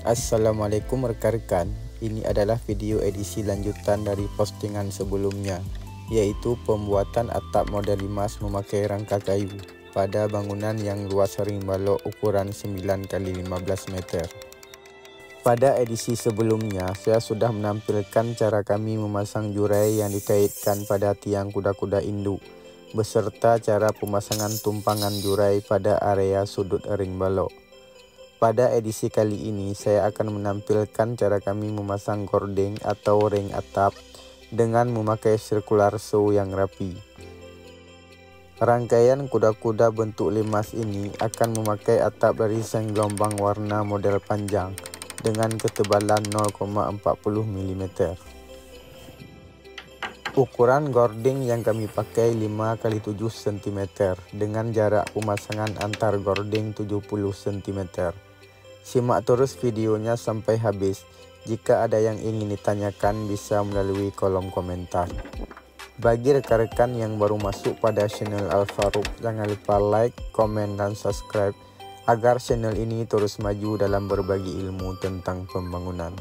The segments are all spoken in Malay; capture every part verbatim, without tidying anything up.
Assalamualaikum rekan-rekan, ini adalah video edisi lanjutan dari postingan sebelumnya, yaitu pembuatan atap model limas memakai rangka kayu pada bangunan yang luas ring balok ukuran sembilan kali lima belas meter. Pada edisi sebelumnya, saya sudah menampilkan cara kami memasang jurai yang dikaitkan pada tiang kuda-kuda induk, beserta cara pemasangan tumpangan jurai pada area sudut ring balok. Pada edisi kali ini, saya akan menampilkan cara kami memasang gording atau ring atap dengan memakai circular saw yang rapi. Rangkaian kuda-kuda bentuk limas ini akan memakai atap dari seng gelombang warna model panjang dengan ketebalan nol koma empat nol milimeter. Ukuran gording yang kami pakai lima kali tujuh sentimeter dengan jarak pemasangan antar gording tujuh puluh sentimeter. Simak terus videonya sampai habis. Jika ada yang ingin ditanyakan bisa melalui kolom komentar. Bagi rekan-rekan yang baru masuk pada channel Al-Faruq, jangan lupa like, komen, dan subscribe agar channel ini terus maju dalam berbagi ilmu tentang pembangunan.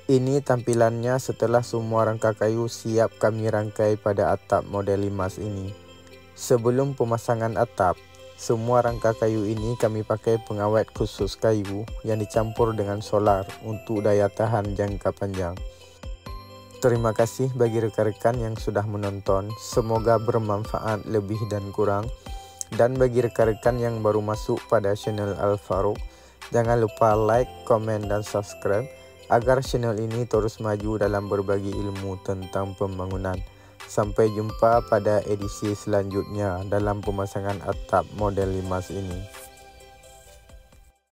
Ini tampilannya setelah semua rangka kayu siap kami rangkai pada atap model limas ini. Sebelum pemasangan atap, semua rangka kayu ini kami pakai pengawet khusus kayu yang dicampur dengan solar untuk daya tahan jangka panjang. Terima kasih bagi rekan-rekan yang sudah menonton, semoga bermanfaat lebih dan kurang. Dan bagi rekan-rekan yang baru masuk pada channel Al-Faruq, jangan lupa like, komen, dan subscribe agar channel ini terus maju dalam berbagi ilmu tentang pembangunan. Sampai jumpa pada edisi selanjutnya dalam pemasangan atap model limas ini.